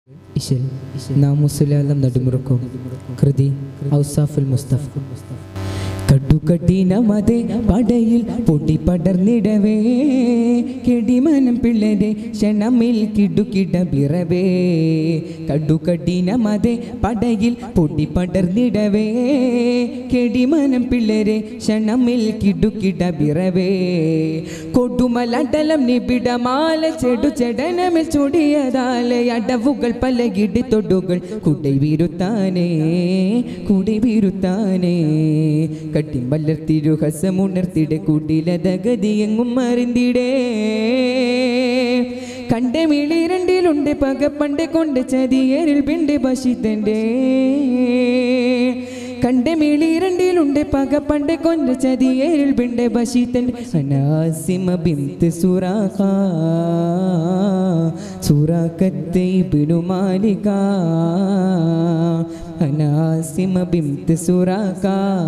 ഇശൽ നാമുസുലാലം നടുമുറുക്കും കൃതി ഔസാഫുൽ മുസ്തഫ. കടുകഠിനമതേ പടയിൽ പൊടി പടർന്നിടവേ കെടിമനം പിള്ളരെ ക്ഷണമിൽ കിടുകിട പിറവേ. കടുകഠിനമതേ പടയിൽ പൊടി പടർന്നിടവേ കെടിമനം പിള്ളരെ ക്ഷണമിൽ കിടുകിട പിറവേ. കൊടുമലടലം നിബിഡമാല ചെടു ചെടനമിൽ ചൊടിയതാലെ അടവുകൾ പലകിടി തൊടുകൾ കുടൈ വീരുത്താനേ കുടൈ വീരുത്താനേ. കട്ടിമ്പലർത്തിരുഹസമുണർത്തിടെ കുടിലതഗതിയെങ്ങും മറിന്തിടേ. കണ്ടെ മിളിരണ്ടിലുണ്ട് പക പണ്ടെ കൊണ്ട് ചതിയേരിൽ പിണ്ട് ബഷിത്തൻ്റെ. കണ്ടെ മിളിരണ്ടിലുണ്ട് പക പണ്ടെ കൊണ്ട് ചതിയേരിൽ പിണ്ട് ബഷിത്തൻ്റെ. അനാസിമ ബിന്ത് സുറാഖ സുറാഖത്തെ ഇബ്നു മാലിക. അനാസിമ ബിന്ത് സുറാഖ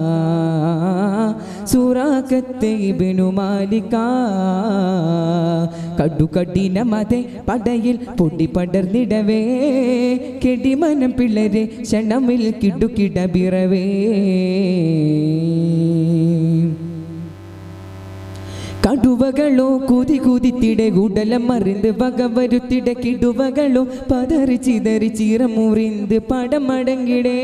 സുറാഖത്തെ ഇബ്നു മാലിക. കടുകഠിനമതേ പടയിൽ പൊടി പടർന്നിടവേ കെടിമനം പിള്ളരെ ക്ഷണമിൽ കിടുകിട പിറവേ. കടുവകളോ കുതി കുതിത്തിടെ ഗുഡലം മറിന്ത് വകവരുത്തിടെ കിടുവകളോ പതറി ചിതറി ചീറമുറിന്ത് പടമടങ്ങിടേ.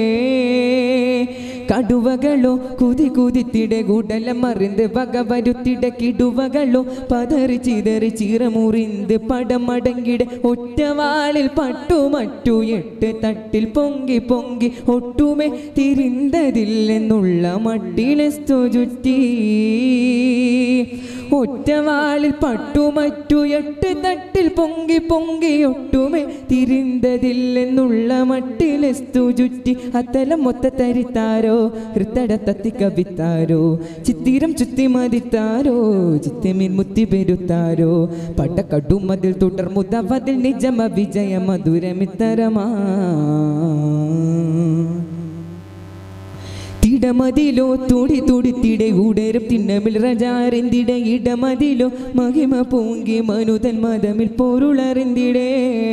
കടുവകളോ കുതി കുതിത്തിടെ ഗുഡലം മറിന്ത് വകവരുത്തിടെ കിടുവകളോ പതറി ചിതറി ചീറമുറിന്ത് പടമടങ്ങിടെ. ഒറ്റവാളിൽ പട്ടുമറ്റു എട്ട് തട്ടിൽ പൊങ്കി പൊങ്കി ഒട്ടുമേ തിരിന്തതില്ലെന്നുള്ള മട്ടിലെസ്തു ചുറ്റി. ഒറ്റവാളിൽ പട്ടുമറ്റു എട്ട് തട്ടിൽ പൊങ്കി പൊങ്കി ഒട്ടുമേ തിരിന്തതില്ലെന്നുള്ള മട്ടിലെസ്തു ചുറ്റി. അത്തലം മൊത്ത തരിത്താരോ ഹൃത്തട തത്തി കവിത്താരോ ചിത്തിരം ചുത്തി മതിത്താരോ ചിത്തിമീൻ മുത്തി പെരുത്താരോ. പടക്കടുമതിൽ തുടർമുതവതിൽ നിജമ വിജയ മധുരമിത്തരമാ. ഇടമതിലോ തുടി തുടിത്തിടെ ഉടരും തിന്നമിൽ റജാറിന്തിടെ. ഇടമതിലോ മഹിമ പൂങ്കി മനുതൻ മതമിൽ പൊരുളറിന്തിടേ.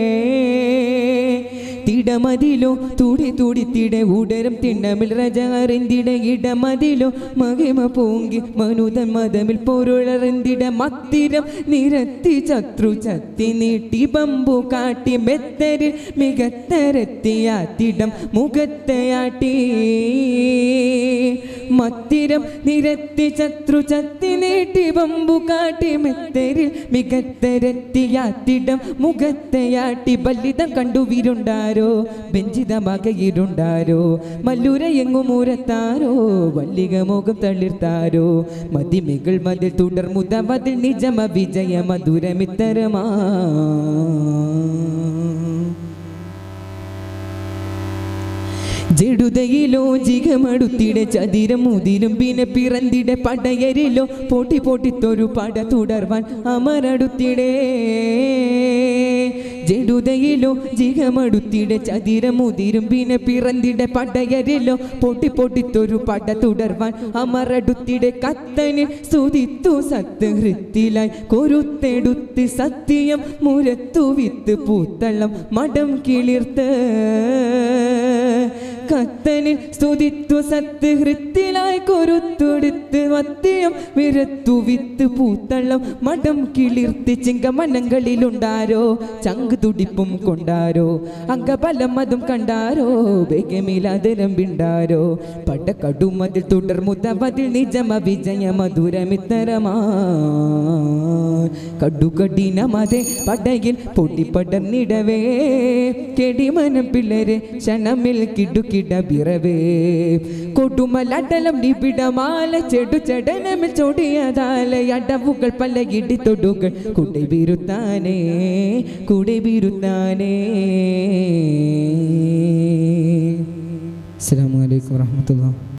തിടമതിലോ തുടി തുടിത്തിടെ ഉടരും തിണ്ണമിൽ റജാറിന്തിടെ. ഇടമതിലോ മഹിമ പൂങ്കി മനുതൻ മതമിൽ പൊരുളറിന്തിട. മത്തിരം നിരത്തി ചത്രു ചത്തി നീട്ടി പമ്പു കാട്ടി മെത്തരിൽ മികത്തരത്തിയാത്തിടം മുഖത്തയാട്ടി. മത്തിരം നിരത്തി ചത്രു ചത്തി നീട്ടി പമ്പു കാട്ടി മെത്തരിൽ മികത്തരത്തിയാത്തിടം മുഖത്തയാട്ടി. ബല്ലിതം കണ്ടു വിരുണ്ടാരോ ബെഞ്ചിതമകയിരുണ്ടാരോ മല്ലൂര എങ്ങുമൂരത്താരോ വല്ലിക മുഖം തളിർത്താരോ. മതിമികൾ മതിൽ തുടർമുതവതിൽ നിജമ വിജയ മധുരമിത്തരമാ. ജഡുതയിലോ ജിഗമടുത്തിടെ ചതിരം മുതിരും പിന്നെ പിറന്തിടെ. പടയരിലോ പൊട്ടി പൊട്ടിത്തൊരു പട തുടർവാൻ അമരടുത്തിടേ. ജഡുതയിലോ ജിഗമടുത്തിടെ ചതിരം മുതിരും പിന്നെ പിറന്തിടെ. പടയരിലോ പൊട്ടി പൊട്ടിത്തൊരു പട തുടർവാൻ അമരടുത്തിടെ. കത്തന് സ്തുതിത്തു സത്ത് ഹൃത്തിലായി കൊരുത്തെടുത്ത് സത്യം മുരത്തു വിത്ത് പൂത്തള്ളം മടം കിളിർത്ത്. കത്തനിൽ സ്തുതിത്തു സത്ത് ഹൃത്തിലായി കൊരുത്തൊടുത്ത് മദ്യം വിരത്തു വിത്ത് പൂത്തള്ളം മടം കിളിർത്ത്. ചിങ്കമനങ്ങളിലുണ്ടാരോ ചങ്ക് തുടിപ്പും കൊണ്ടാരോ അംഗബലം അതും കണ്ടാരോ വേഗമിലാതരം വിണ്ടാരോ. പടക്കടുമതിൽ തുടർമുതവതിൽ നിജമ വിജയ മധുരമിത്തരമാ. കടുകഠിനമതേ പടയിൽ പൊടി പടർന്നിടവേ കെടിമനം പിള്ളരെ ക്ഷണമിൽ കിടുകിട പിറവേ. കൊടുമലടലം നിബിഡമാല ചെടു ചെടനമിൽ ചൊടിയതാലെ അടവുകൾ പലകിടി തൊടുകൾ കുടൈ വീരുത്താനേ കുടൈ വീരുത്താനേ. അസ്സലാമു അലൈക്കും വറഹ്മത്തുള്ളാഹി.